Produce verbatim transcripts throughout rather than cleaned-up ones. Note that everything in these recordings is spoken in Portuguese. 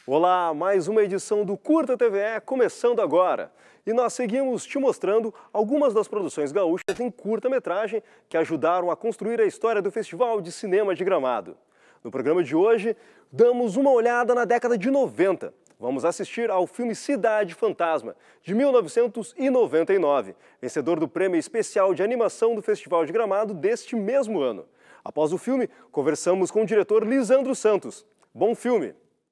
Olá, mais uma edição do Curta T V E começando agora. E nós seguimos te mostrando algumas das produções gaúchas em curta-metragem que ajudaram a construir a história do Festival de Cinema de Gramado. No programa de hoje, damos uma olhada na década de noventa. Vamos assistir ao filme Cidade Fantasma, de mil novecentos e noventa e nove, vencedor do Prêmio Especial de Animação do Festival de Gramado deste mesmo ano. Após o filme, conversamos com o diretor Lisandro Santos. Bom filme!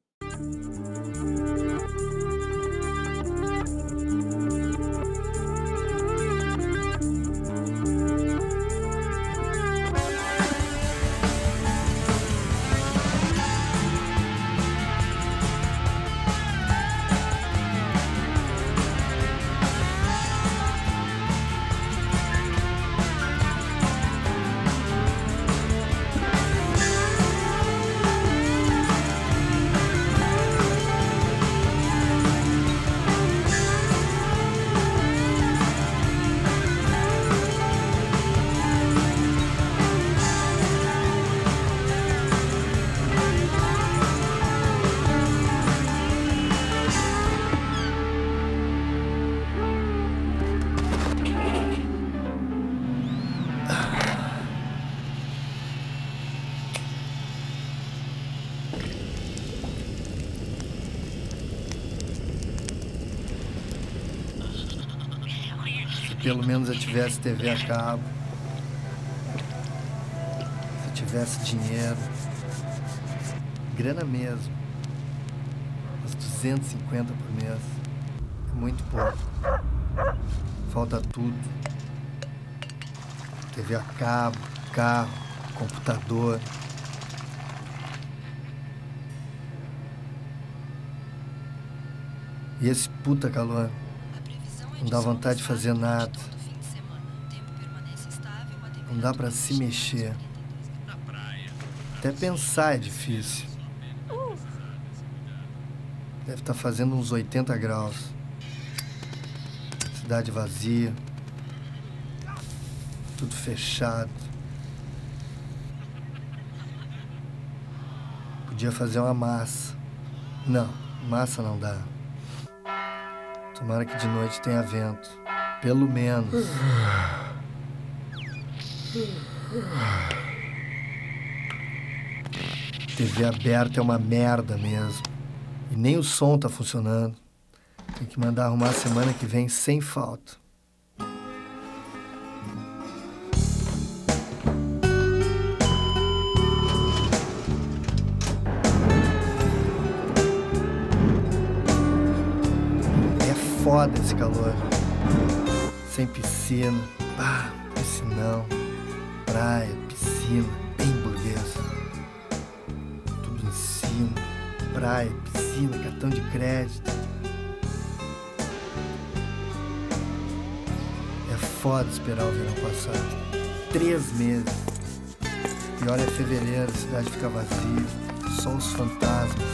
Pelo menos eu tivesse T V a cabo, se eu tivesse dinheiro, grana mesmo, uns duzentos e cinquenta por mês, é muito pouco, falta tudo, T V a cabo, carro, computador. E esse puta calor. Não dá vontade de fazer nada. Não dá pra se mexer. Até pensar é difícil. Deve estar fazendo uns oitenta graus. Cidade vazia. Tudo fechado. Podia fazer uma massa. Não, massa não dá. Tomara que de noite tenha vento. Pelo menos. T V aberta é uma merda mesmo. E nem o som tá funcionando. Tem que mandar arrumar a semana que vem sem falta. Foda esse calor. Sem piscina. Ah, piscinão. Praia, piscina. Bem burguesa. Tudo em cima. Praia, piscina, cartão de crédito. É foda esperar o verão passar. Três meses. Pior é fevereiro, a cidade fica vazia. Só os fantasmas.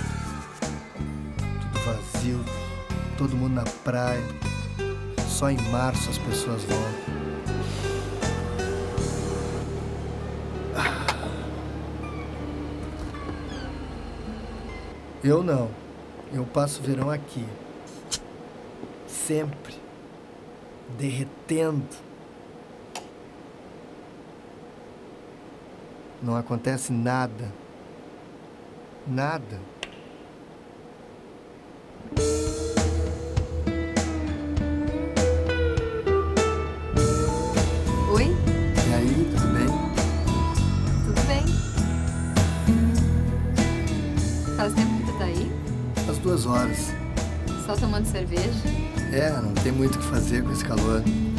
Tudo vazio. Todo mundo na praia. Só em março as pessoas voltam. Eu não. Eu passo o verão aqui. Sempre. Derretendo. Não acontece nada. Nada. Faz tempo que tu tá aí? Faz duas horas. Só tomando cerveja? É, não tem muito o que fazer com esse calor.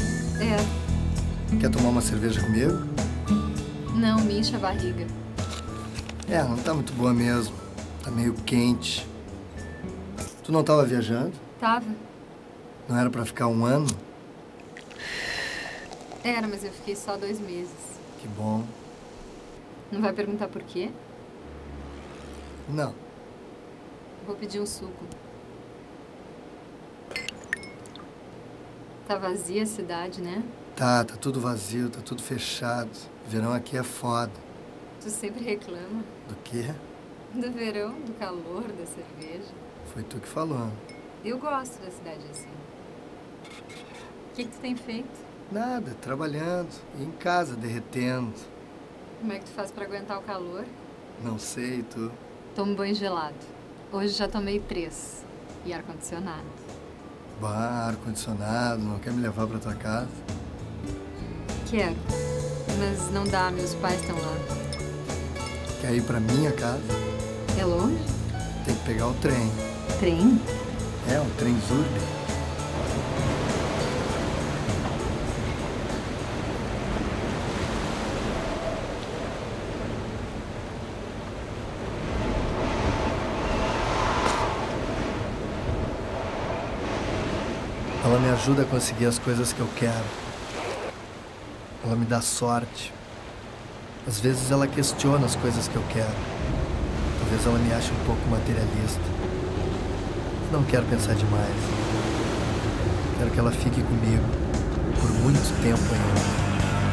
É. Quer tomar uma cerveja comigo? Não, me enche a barriga. É, não tá muito boa mesmo. Tá meio quente. Tu não tava viajando? Tava. Não era pra ficar um ano? Era, mas eu fiquei só dois meses. Que bom. Não vai perguntar por quê? Não. Vou pedir um suco. Tá vazia a cidade, né? Tá, tá tudo vazio, tá tudo fechado. Verão aqui é foda. Tu sempre reclama. Do quê? Do verão, do calor, da cerveja. Foi tu que falou. Eu gosto da cidade assim. O que, que tu tem feito? Nada, trabalhando. E em casa, derretendo. Como é que tu faz pra aguentar o calor? Não sei, tu. Tomo banho gelado. Hoje já tomei três. E ar-condicionado. Bah, ar-condicionado, não quer me levar pra tua casa? Quero. Mas não dá, meus pais estão lá. Quer ir pra minha casa? É longe? Tem que pegar o trem. Trem? É, um trem Zurb. Ela me ajuda a conseguir as coisas que eu quero. Ela me dá sorte. Às vezes ela questiona as coisas que eu quero. Talvez ela me ache um pouco materialista. Não quero pensar demais. Quero que ela fique comigo por muito tempo ainda.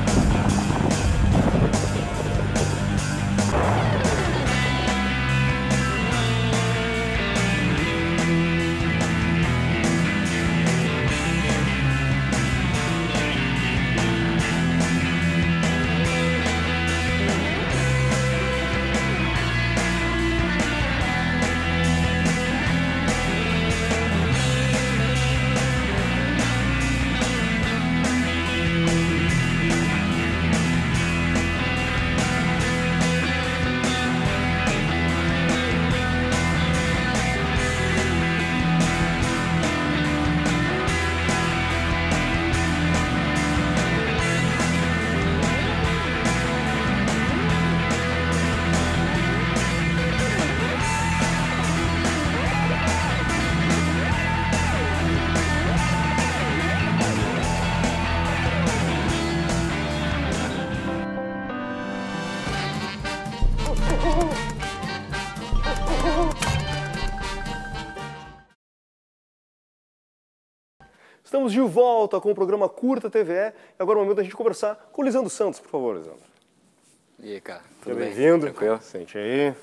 Estamos de volta com o programa Curta T V E. E agora é o momento da gente conversar com o Lisandro Santos, por favor, Lisandro. E aí, cara, tudo Seja bem? bem-vindo. Tranquilo? Sente aí.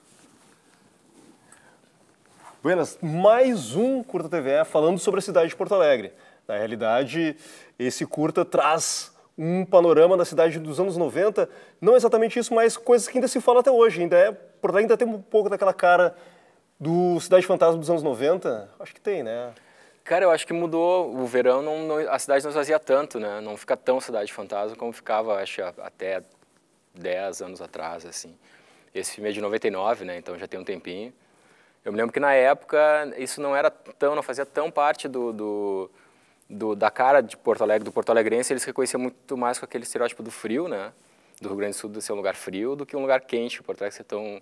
Buenas, mais um Curta T V E falando sobre a cidade de Porto Alegre. Na realidade, esse curta traz um panorama da cidade dos anos noventa, não exatamente isso, mas coisas que ainda se fala até hoje. Ainda é, Porto Alegre ainda tem um pouco daquela cara do Cidade Fantasma dos anos noventa. Acho que tem, né? Cara, eu acho que mudou. O verão, não, não, a cidade não esvazia tanto, né? Não fica tão Cidade Fantasma como ficava, acho, até dez anos atrás, assim. Esse filme é de noventa e nove, né? Então já tem um tempinho. Eu me lembro que na época isso não era tão, não fazia tão parte do, do, do, da cara de Porto Alegre, do porto-alegrense. Eles reconheciam muito mais com aquele estereótipo do frio, né? Do Rio Grande do Sul de ser um lugar frio do que um lugar quente. Porto Alegre ser tão...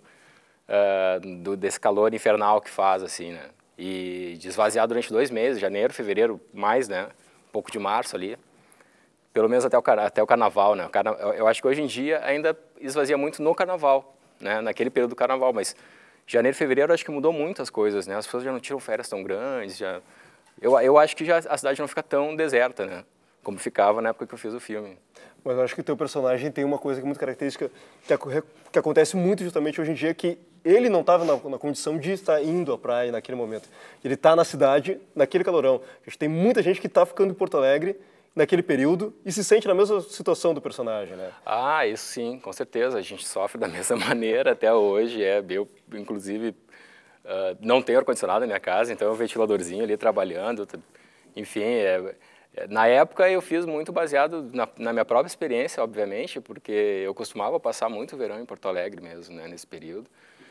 Uh, do, desse calor infernal que faz, assim, né? E de esvaziar durante dois meses, janeiro, fevereiro, mais, né? Um pouco de março ali. Pelo menos até o, até o carnaval, né? O carna, eu acho que hoje em dia ainda esvazia muito no carnaval, né? Naquele período do carnaval, mas janeiro, fevereiro, acho que mudou muito as coisas, né? As pessoas já não tiram férias tão grandes, já... Eu, eu acho que já a cidade não fica tão deserta, né? Como ficava na época que eu fiz o filme. Mas eu acho que o teu personagem tem uma coisa que é muito característica, que, que acontece muito justamente hoje em dia, que ele não estava na, na condição de estar indo à praia naquele momento. Ele está na cidade, naquele calorão. A gente tem muita gente que está ficando em Porto Alegre naquele período e se sente na mesma situação do personagem, né? Ah, isso sim, com certeza. A gente sofre da mesma maneira até hoje. É, eu, inclusive, uh, não tenho ar-condicionado na minha casa, então é um ventiladorzinho ali trabalhando. Enfim, é... Na época eu fiz muito baseado na, na minha própria experiência, obviamente, porque eu costumava passar muito verão em Porto Alegre mesmo, né, nesse período.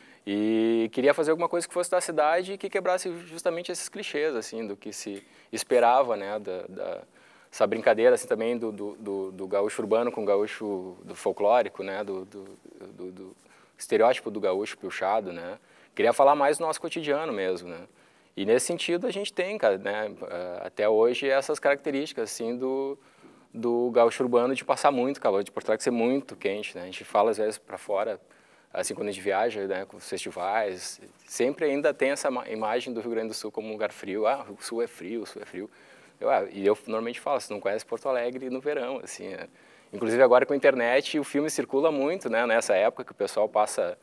E queria fazer alguma coisa que fosse da cidade e que quebrasse justamente esses clichês, assim, do que se esperava, né, da, da, essa brincadeira, assim, também do, do, do, do gaúcho urbano com o gaúcho do folclórico, né, do, do, do, do estereótipo do gaúcho piochado, né. Queria falar mais do nosso cotidiano mesmo, né. E nesse sentido a gente tem, cara, né, até hoje essas características assim do, do gaúcho urbano de passar muito calor, de Porto Alegre ser muito quente, né? A gente fala às vezes para fora, assim quando a gente viaja, né, com os festivais, sempre ainda tem essa imagem do Rio Grande do Sul como um lugar frio. Ah, o Sul é frio, o Sul é frio. Eu, ah, e eu normalmente falo, você não conhece Porto Alegre no verão, assim, né? Inclusive agora com a internet o filme circula muito, né, nessa época que o pessoal passa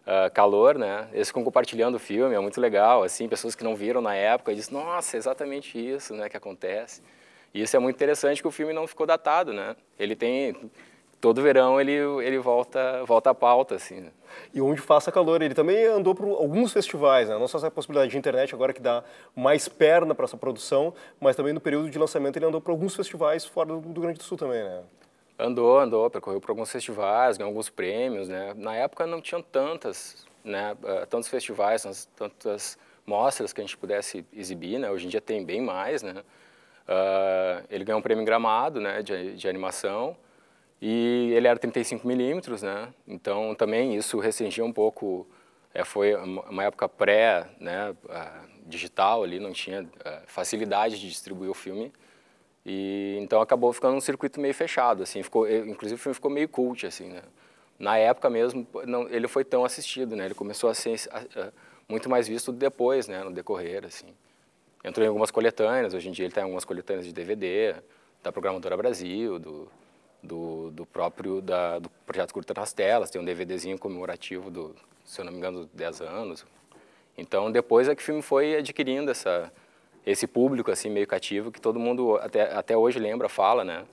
uh, calor, né? Eles ficam compartilhando o filme, é muito legal, assim, pessoas que não viram na época dizem, nossa, é exatamente isso, né, que acontece. E isso é muito interessante que o filme não ficou datado, né? Ele tem... Todo verão ele, ele volta, volta à pauta, assim. Né? E onde faça calor, ele também andou por alguns festivais, né? Não só essa possibilidade de internet agora que dá mais perna para essa produção, mas também no período de lançamento ele andou por alguns festivais fora do, do Rio Grande do Sul também, né? Andou, andou, percorreu por alguns festivais, ganhou alguns prêmios, né? Na época não tinham tantas, né? Tantos festivais, tantas mostras que a gente pudesse exibir, né? Hoje em dia tem bem mais, né? Uh, ele ganhou um prêmio em Gramado, né? De, de animação. E ele era trinta e cinco milímetros, né? Então também isso restringia um pouco, é, foi uma época pré, né, digital ali, não tinha facilidade de distribuir o filme. E então acabou ficando um circuito meio fechado, assim, ficou, inclusive o filme ficou meio cult, assim, né? Na época mesmo, não, ele foi tão assistido, né? Ele começou a ser a, a, muito mais visto depois, né, no decorrer, assim. Entrou em algumas coletâneas, hoje em dia ele está em algumas coletâneas de D V D, da Programadora Brasil, do Do, do próprio da, do projeto Curta nas Telas, tem um DVDzinho comemorativo do, se eu não me engano, dez anos. Então, depois é que o filme foi adquirindo essa, esse público assim meio cativo, que todo mundo até, até hoje lembra, fala, né,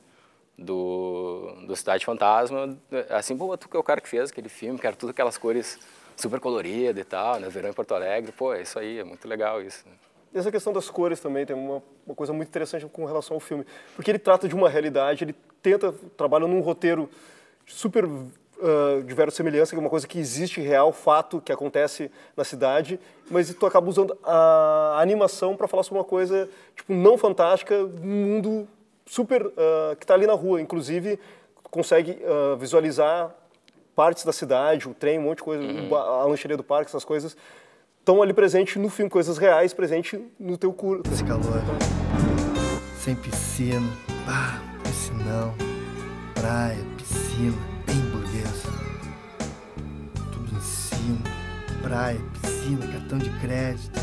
do, do Cidade Fantasma, assim, pô, tu que é o cara que fez aquele filme, que era tudo aquelas cores super coloridas e tal, né, verão em Porto Alegre, pô, é isso aí, é muito legal isso. E essa questão das cores também tem uma, uma coisa muito interessante com relação ao filme, porque ele trata de uma realidade, ele tenta, trabalha num roteiro super uh, de verossimilhança, que é uma coisa que existe real, fato que acontece na cidade, mas tu acaba usando a animação para falar sobre uma coisa tipo não fantástica, um mundo super uh, que está ali na rua, inclusive consegue uh, visualizar partes da cidade, o trem, um monte de coisa, uhum. a lancheria do parque, essas coisas estão ali presente no filme, coisas reais presente no teu curso. Esse calor, sem piscina, ah, piscinão, praia, piscina, bem burguesa. Tudo em cima, praia, piscina, cartão de crédito.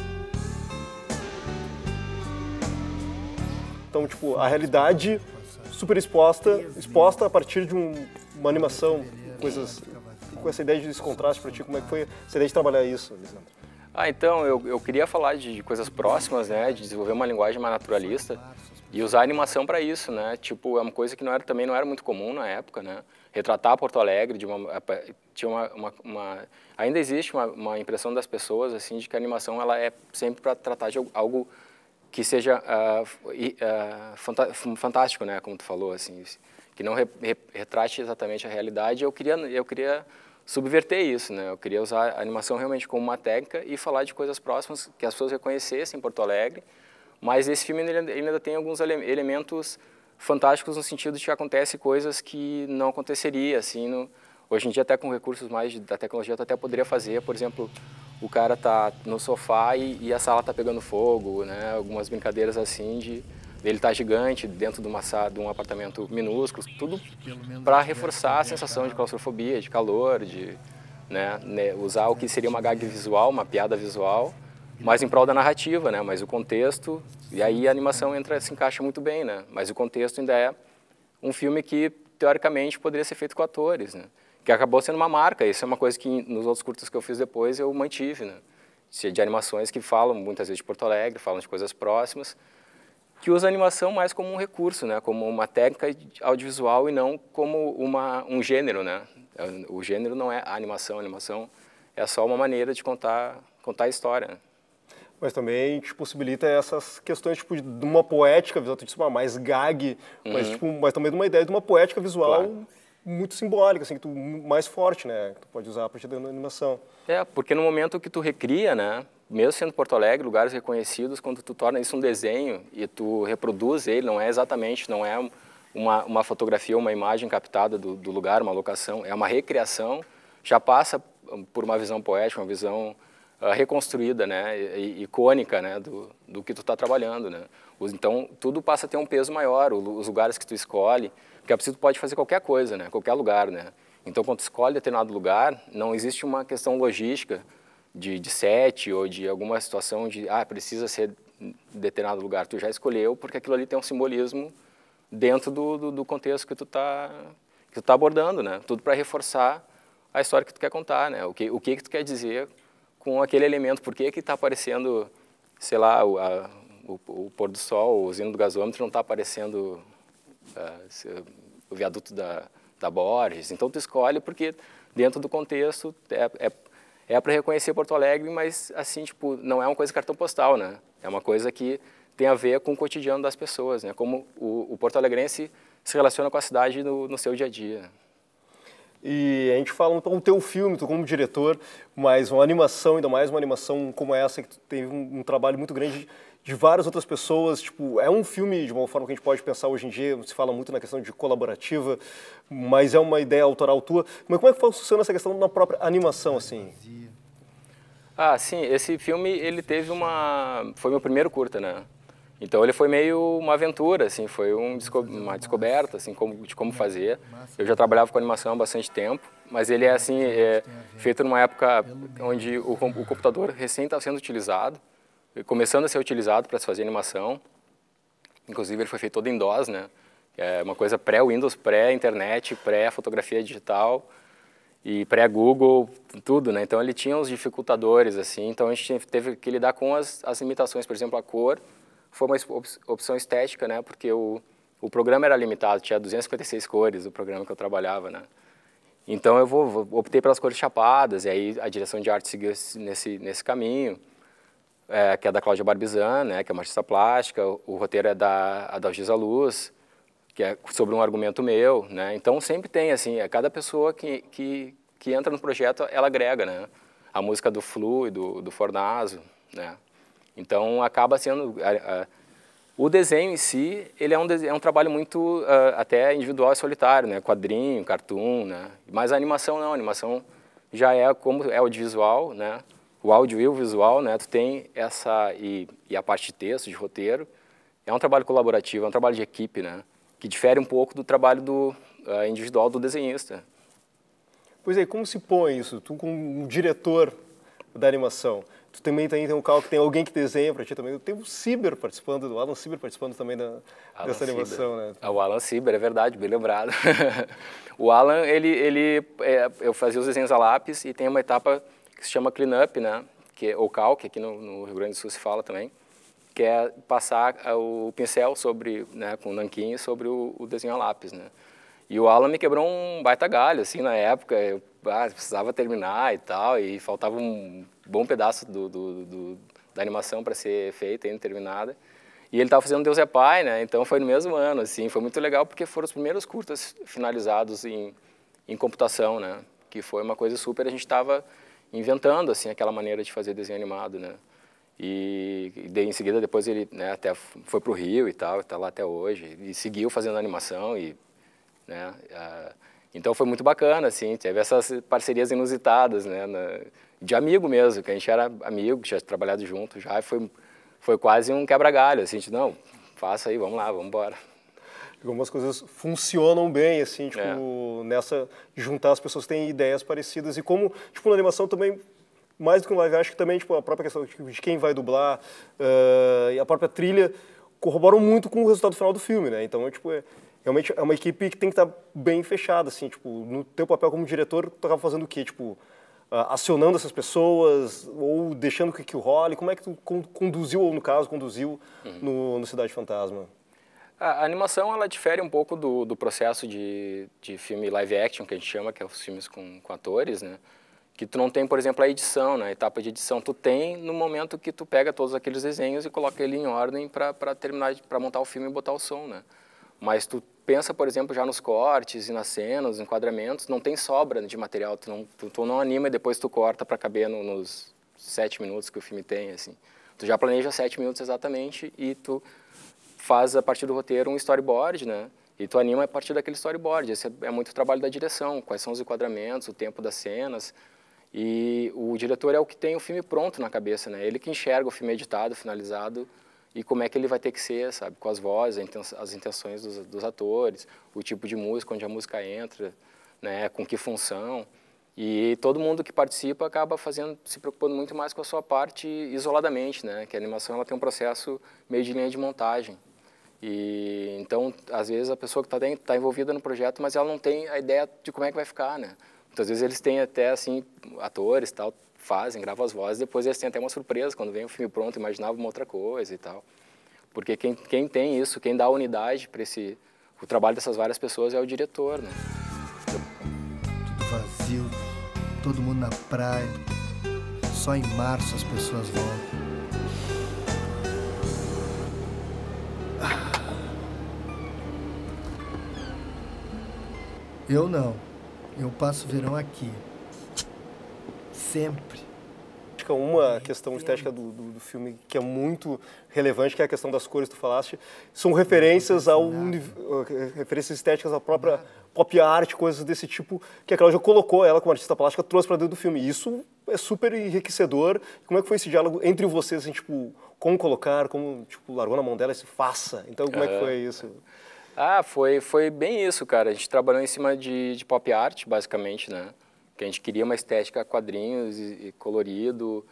Então, tipo, a realidade super exposta, exposta a partir de um, uma animação, coisas... Com essa ideia desse contraste para ti, como é que foi essa ideia de trabalhar isso, Lisandro? Ah, então, eu, eu queria falar de, de coisas próximas, né, de desenvolver uma linguagem mais naturalista e usar a animação para isso, né, tipo, é uma coisa que não era, também não era muito comum na época, né, retratar Porto Alegre, de uma, tinha uma, uma, uma ainda existe uma, uma impressão das pessoas, assim, de que a animação, ela é sempre para tratar de algo que seja uh, uh, fanta fantástico, né, como tu falou, assim, que não re, re, retrate exatamente a realidade. Eu queria, eu queria subverter isso, né? Eu queria usar a animação realmente como uma técnica e falar de coisas próximas que as pessoas reconhecessem em Porto Alegre, mas esse filme ele, ele ainda tem alguns ele, elementos fantásticos no sentido de que acontece coisas que não aconteceria, assim, no, hoje em dia até com recursos mais de, da tecnologia tu até poderia fazer, por exemplo, o cara tá no sofá e, e a sala tá pegando fogo, né? Algumas brincadeiras assim de ele tá gigante dentro de, uma, de um apartamento minúsculo, tudo para reforçar a sensação de claustrofobia, de calor, de né, né, usar o que seria uma gag visual, uma piada visual, mas em prol da narrativa, né? Mas o contexto, e aí a animação entra, se encaixa muito bem, né? Mas o contexto ainda é um filme que, teoricamente, poderia ser feito com atores, né? Que acabou sendo uma marca, isso é uma coisa que nos outros curtas que eu fiz depois eu mantive, né? De animações que falam muitas vezes de Porto Alegre, falam de coisas próximas, que usa a animação mais como um recurso, né? Como uma técnica audiovisual e não como uma, um gênero, né? O gênero não é a animação, a animação é só uma maneira de contar, contar a história, né? Mas também te possibilita essas questões tipo, de uma poética visual, tu disse, uma mais gag, uhum. mas, tipo, mas também de uma ideia de uma poética visual claro. Muito simbólica, assim, que tu, mais forte, né? Que tu pode usar a partir da animação. É, porque no momento que tu recria, né? Mesmo sendo Porto Alegre, lugares reconhecidos, quando tu torna isso um desenho e tu reproduz ele, não é exatamente, não é uma, uma fotografia, uma imagem captada do, do lugar, uma locação, é uma recriação, já passa por uma visão poética, uma visão uh, reconstruída, né, e, icônica, né, do, do que tu está trabalhando, né. Então, tudo passa a ter um peso maior, os lugares que tu escolhe, porque a princípio tu pode fazer qualquer coisa, né, qualquer lugar, né. Então, quando tu escolhe determinado lugar, não existe uma questão logística, De, de set ou de alguma situação de, ah, precisa ser determinado lugar. Tu já escolheu porque aquilo ali tem um simbolismo dentro do, do, do contexto que tu tá, que tu tá abordando, né? Tudo para reforçar a história que tu quer contar, né? O que, o que que tu quer dizer com aquele elemento, por que que está aparecendo, sei lá, o, a, o, o pôr do sol, o usina do gasômetro não está aparecendo uh, se, o viaduto da, da Borges. Então tu escolhe porque dentro do contexto é, é, é para reconhecer Porto Alegre, mas assim, tipo, não é uma coisa cartão postal, né? É uma coisa que tem a ver com o cotidiano das pessoas, né? Como o, o porto-alegrense se relaciona com a cidade no, no seu dia a dia. E a gente fala então do teu filme, tu como diretor, mas uma animação, ainda mais uma animação como essa, que tu teve um, um trabalho muito grande de, de várias outras pessoas, tipo, é um filme de uma forma que a gente pode pensar hoje em dia, se fala muito na questão de colaborativa, mas é uma ideia autoral tua. Mas como é que funciona essa questão na própria animação, assim? Ah, sim, esse filme, ele teve uma... foi meu primeiro curta, né? Então ele foi meio uma aventura, assim, foi um desco uma descoberta, assim, como, de como fazer. Eu já trabalhava com animação há bastante tempo, mas ele é, assim, é, feito numa época onde o, o computador recém estava sendo utilizado, começando a ser utilizado para se fazer animação. Inclusive ele foi feito todo em DOS, né? É uma coisa pré-Windows, pré-internet, pré-fotografia digital e pré-Google, tudo, né? Então ele tinha uns dificultadores, assim, então a gente teve que lidar com as, as limitações, por exemplo, a cor. Foi uma opção estética, né? Porque o, o programa era limitado, tinha duzentas e cinquenta e seis cores o programa que eu trabalhava, né? Então eu vou, vou, optei pelas cores chapadas, e aí a direção de arte seguiu nesse, nesse caminho, é, que é da Cláudia Barbizan, né? Que é uma artista plástica, o, o roteiro é da Adalgisa Luz, que é sobre um argumento meu, né? Então sempre tem, assim, a cada pessoa que, que, que entra no projeto, ela agrega, né? A música do Flu e do, do Fornazo, né? Então, acaba sendo... A, a, o desenho em si, ele é um, é um trabalho muito uh, até individual e solitário, né? Quadrinho, cartoon, né? Mas a animação não, a animação já é como é audiovisual, né? O áudio e o visual, né? Tu tem essa... E, e a parte de texto, de roteiro, é um trabalho colaborativo, é um trabalho de equipe, né? Que difere um pouco do trabalho do, uh, individual do desenhista. Pois é, como se põe isso? Tu como um diretor da animação, tu também tem, tem um carro que tem alguém que desenha para ti também. Tem o Ciber participando, o Alan Ciber participando também da, dessa animação, né? Ah, o Alan Ciber, é verdade, bem lembrado. O Alan, ele, ele é, eu fazia os desenhos a lápis e tem uma etapa que se chama clean-up, né? Que é, ou calque, aqui no, no Rio Grande do Sul se fala também, que é passar o pincel sobre, né, com o nanquim sobre o, o desenho a lápis, né? E o Alan me quebrou um baita galho, assim, na época, eu ah, precisava terminar e tal, e faltava um bom pedaço do, do, do, da animação para ser feita, ainda terminada. E ele estava fazendo Deus é Pai, né? Então foi no mesmo ano, assim, foi muito legal porque foram os primeiros curtas finalizados em, em computação, né? Que foi uma coisa super, a gente estava inventando, assim, aquela maneira de fazer desenho animado, né? E, e daí, em seguida, depois ele, né, até foi para o Rio e tal, está lá até hoje, e seguiu fazendo animação, e, né, uh, então foi muito bacana, assim, teve essas parcerias inusitadas, né, na, de amigo mesmo, que a gente era amigo, tinha trabalhado junto já, e foi, foi quase um quebra-galho, assim, a gente, não, faça aí, vamos lá, vamos embora. Algumas coisas funcionam bem, assim, tipo, É. nessa, de juntar as pessoas que têm ideias parecidas, e como, tipo, na animação também, mais do que no live, acho que também, tipo, a própria questão de quem vai dublar uh, e a própria trilha corroboram muito com o resultado final do filme, né? Então, é, tipo, é, realmente é uma equipe que tem que estar bem fechada, assim, tipo, no teu papel como diretor, tu acaba fazendo o quê? Tipo, uh, acionando essas pessoas ou deixando que aquilo role? Como é que tu conduziu, ou no caso, conduziu uhum. no, no Cidade Fantasma? A animação, ela difere um pouco do, do processo de, de filme live action, que a gente chama, que é os filmes com, com atores, né? Que tu não tem, por exemplo, a edição, né? A etapa de edição tu tem no momento que tu pega todos aqueles desenhos e coloca ele em ordem para terminar, para montar o filme e botar o som, né? Mas tu pensa, por exemplo, já nos cortes e nas cenas, nos enquadramentos, não tem sobra de material, tu não, tu, tu não anima e depois tu corta para caber no, nos sete minutos que o filme tem, assim. Tu já planeja sete minutos exatamente e tu faz a partir do roteiro um storyboard, né? E tu anima a partir daquele storyboard. Esse é, é muito trabalho da direção, quais são os enquadramentos, o tempo das cenas. E o diretor é o que tem o filme pronto na cabeça, né? Ele que enxerga o filme editado, finalizado, e como é que ele vai ter que ser, sabe? Com as vozes, as intenções dos, dos atores, o tipo de música, onde a música entra, né? Com que função. E todo mundo que participa acaba fazendo, se preocupando muito mais com a sua parte isoladamente, né? Que a animação ela tem um processo meio de linha de montagem. E então, às vezes, a pessoa que está tá envolvida no projeto, mas ela não tem a ideia de como é que vai ficar, né? Muitas vezes eles têm até, assim, atores e tal, fazem, gravam as vozes, depois eles têm até uma surpresa, quando vem o filme pronto, imaginava uma outra coisa e tal. Porque quem, quem tem isso, quem dá a unidade para esse, o trabalho dessas várias pessoas é o diretor, né? Tudo vazio, todo mundo na praia, só em março as pessoas voltam. Eu não. Eu passo o verão aqui. Sempre. Acho que é uma questão estética do, do, do filme que é muito relevante, que é a questão das cores que tu falaste. São referências ao referências estéticas à própria pop art, coisas desse tipo, que a Cláudia colocou, ela como artista plástica, trouxe para dentro do filme. Isso é super enriquecedor. Como é que foi esse diálogo entre vocês, assim, tipo, como colocar, como, tipo, largou na mão dela e se faça? Então, como é que foi isso? Ah, foi, foi bem isso, cara. A gente trabalhou em cima de, de pop art, basicamente, né? Que a gente queria uma estética quadrinhos e, e colorido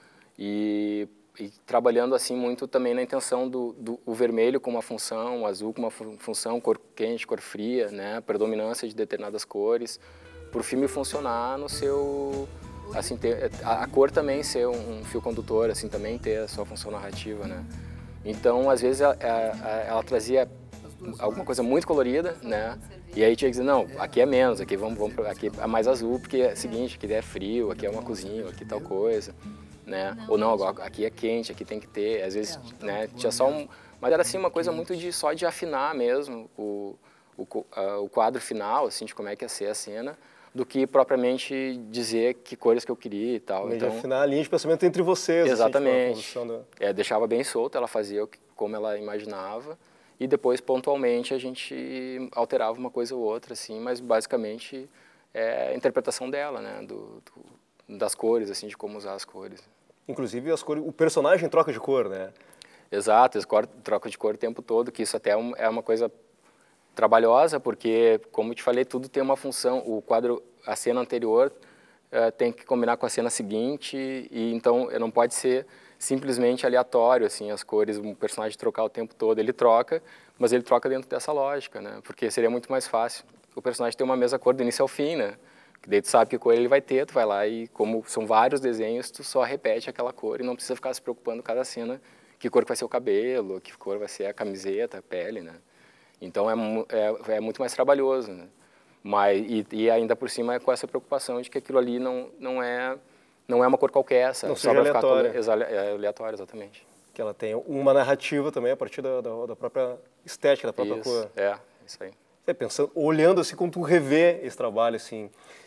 e, e trabalhando assim muito também na intenção do, do o vermelho com uma função, o azul com uma função, cor quente, cor fria, né? Predominância de determinadas cores, para o filme funcionar no seu, assim, ter, a, a cor também ser um, um fio condutor, assim, também ter a sua função narrativa, né? Então, às vezes ela, ela, ela trazia alguma coisa muito colorida, né? E aí tinha que dizer, não, aqui é menos, aqui vamos, vamos aqui é mais azul, porque é o seguinte, aqui é frio, aqui é uma cozinha, aqui tal coisa, né? Ou não, agora aqui é quente, aqui tem que ter, às vezes, né, tinha só um... Mas era assim uma coisa muito de só de afinar mesmo o, o, o quadro final, assim, de como é que ia ser a cena, do que propriamente dizer que cores que eu queria e tal. Então, então, de afinar a linha de pensamento entre vocês. Exatamente. Assim, tipo, do... é, deixava bem solto, ela fazia como ela imaginava. E depois, pontualmente, a gente alterava uma coisa ou outra, assim, mas basicamente é a interpretação dela, né, do, do, das cores, assim, de como usar as cores. Inclusive, as cores, o personagem troca de cor, né? Exato, troca de cor o tempo todo, que isso até é uma coisa trabalhosa, porque, como eu te falei, tudo tem uma função. O quadro, a cena anterior uh, tem que combinar com a cena seguinte, e então não pode ser simplesmente aleatório, assim, as cores, um personagem trocar o tempo todo, ele troca, mas ele troca dentro dessa lógica, né? Porque seria muito mais fácil o personagem ter uma mesma cor do início ao fim, né? Que daí tu sabe que cor ele vai ter, tu vai lá e, como são vários desenhos, tu só repete aquela cor e não precisa ficar se preocupando cada cena que cor vai ser o cabelo, que cor vai ser a camiseta, a pele, né? Então é, é, é muito mais trabalhoso, né? Mas, e, e ainda por cima é com essa preocupação de que aquilo ali não, não é... Não é uma cor qualquer, sabe? Não seja aleatória. É aleatório, exatamente. Que ela tem uma narrativa também a partir da, da, da própria estética, da própria isso, cor. É, isso aí. É, pensando, olhando assim, quando tu revê esse trabalho, assim,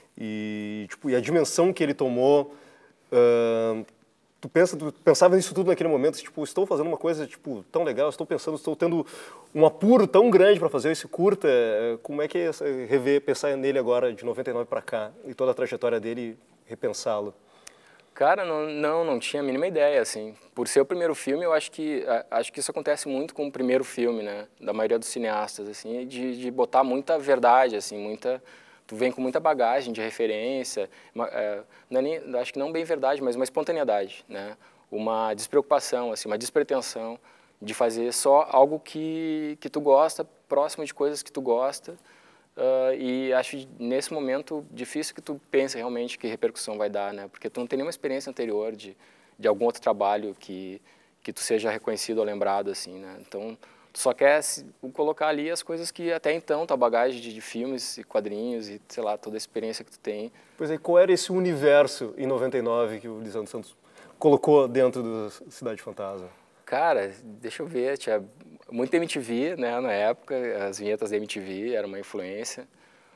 e, tipo, e a dimensão que ele tomou, uh, tu, pensa, tu pensava nisso tudo naquele momento, tipo, estou fazendo uma coisa, tipo, tão legal, estou pensando, estou tendo um apuro tão grande para fazer esse curta, como é que é rever, pensar nele agora, de noventa e nove para cá, e toda a trajetória dele, repensá-lo? Cara, não, não, não tinha a mínima ideia, assim. Por ser o primeiro filme, eu acho que, acho que isso acontece muito com o primeiro filme, né? Da maioria dos cineastas, assim, de, de botar muita verdade, assim, muita... Tu vem com muita bagagem de referência, uma, é, não é nem, acho que não bem verdade, mas uma espontaneidade, né? Uma despreocupação, assim, uma despretensão de fazer só algo que, que tu gosta, próximo de coisas que tu gosta. Uh, e acho, nesse momento, difícil que tu pense realmente que repercussão vai dar, né? Porque tu não tem nenhuma experiência anterior de, de algum outro trabalho que, que tu seja reconhecido ou lembrado, assim, né? Então, tu só quer se, colocar ali as coisas que até então, tua bagagem de, de filmes e quadrinhos e, sei lá, toda a experiência que tu tem. Pois é, qual era esse universo em noventa e nove que o Lisandro Santos colocou dentro do Cidade Fantasma? Cara, deixa eu ver, tinha muito M T V, né, na época, as vinhetas da M T V eram uma influência.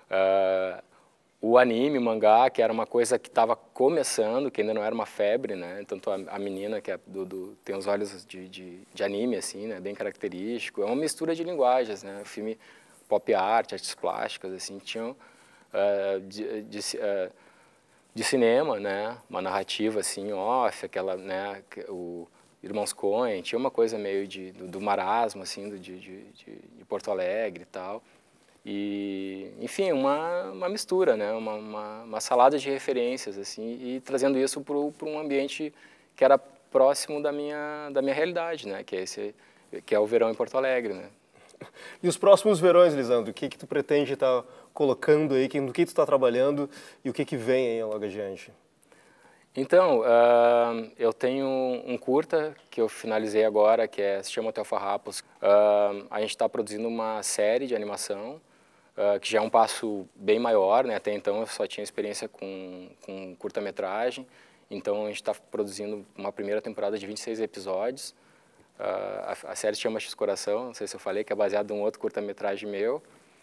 Uh, o anime, o mangá, que era uma coisa que estava começando, que ainda não era uma febre, né, tanto a, a menina que é do, do, tem os olhos de, de, de anime, assim, né, bem característico, é uma mistura de linguagens, né, filme pop art, artes plásticas, assim, tinham uh, de, de, uh, de cinema, né, uma narrativa, assim, off, aquela, né, o Irmãos Coen, tinha uma coisa meio de, do, do marasmo, assim, do, de, de, de Porto Alegre e tal. E, enfim, uma, uma mistura, né? Uma, uma, uma salada de referências, assim, e trazendo isso para um ambiente que era próximo da minha, da minha realidade, né? Que é, esse, que é o verão em Porto Alegre, né? E os próximos verões, Lisandro, o que que tu pretende estar colocando aí, no que tu está trabalhando e o que que vem aí logo adiante? Então, uh, eu tenho um curta que eu finalizei agora, que é, se chama Hotel Farrapos. Uh, a gente está produzindo uma série de animação, uh, que já é um passo bem maior, né? Até então eu só tinha experiência com, com curta-metragem, então a gente está produzindo uma primeira temporada de vinte e seis episódios. Uh, a, a série se chama X-Coração, não sei se eu falei, que é baseado em um outro curta-metragem meu.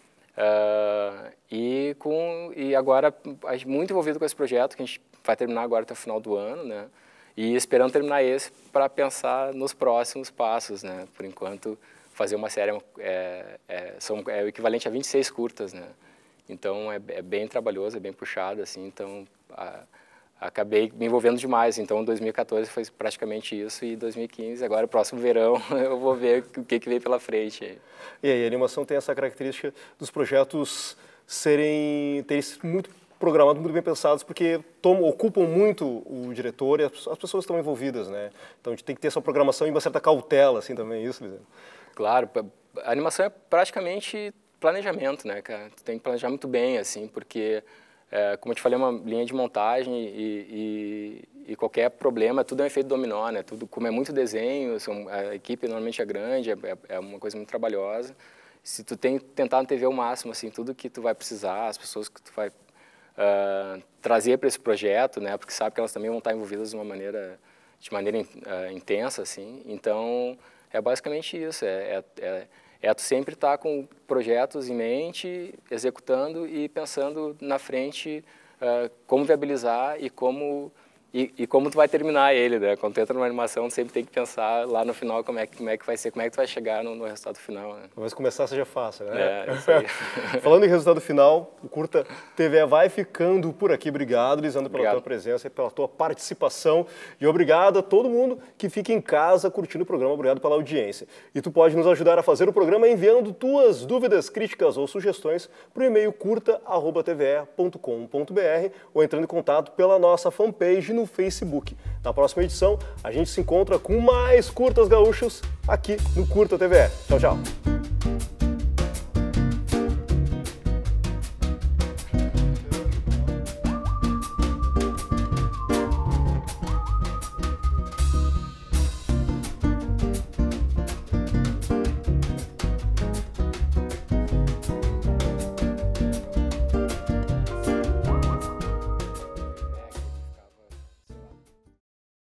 Uh, e, com, e agora, muito envolvido com esse projeto, que a gente vai terminar agora até o final do ano, né? E esperando terminar esse para pensar nos próximos passos, né? Por enquanto, fazer uma série é, é, são, é o equivalente a vinte e seis curtas, né? Então, é, é bem trabalhoso, é bem puxado, assim, então... A, acabei me envolvendo demais, então dois mil e quatorze foi praticamente isso e dois mil e quinze, agora próximo verão eu vou ver o que que vem pela frente. E aí, a animação tem essa característica dos projetos serem, terem sido muito programados, muito bem pensados, porque tomam, ocupam muito o diretor e as, as pessoas estão envolvidas, né? Então a gente tem que ter essa programação e uma certa cautela, assim, também, isso, Lisandro? Claro, a animação é praticamente planejamento, né, cara? Tu tem que planejar muito bem, assim, porque... É, como eu te falei, é uma linha de montagem e, e, e qualquer problema, tudo é um efeito dominó, né? Tudo, como é muito desenho, são, a equipe normalmente é grande, é, é uma coisa muito trabalhosa. Se tu tem tentar antever o máximo, assim, tudo que tu vai precisar, as pessoas que tu vai uh, trazer para esse projeto, né? Porque sabe que elas também vão estar envolvidas de uma maneira, de maneira uh, intensa, assim. Então, é basicamente isso, é, é, é É tu sempre estar com projetos em mente, executando e pensando na frente uh, como viabilizar e como, e, e como tu vai terminar ele, né? Quando tu entra numa animação, tu sempre tem que pensar lá no final como é que, como é que vai ser, como é que tu vai chegar no, no resultado final, né? Mas começar seja fácil, né? É, isso aí. Falando em resultado final, o Curta T V E vai ficando por aqui. Obrigado, Lisandro, pela Obrigado. tua presença e pela tua participação. E obrigado a todo mundo que fica em casa curtindo o programa. Obrigado pela audiência. E tu pode nos ajudar a fazer o programa enviando tuas dúvidas, críticas ou sugestões para o e-mail curta arroba t v e ponto com ponto b r ou entrando em contato pela nossa fanpage no Facebook. Na próxima edição, a gente se encontra com mais curtas gaúchos aqui no Curta T V E. Tchau, tchau.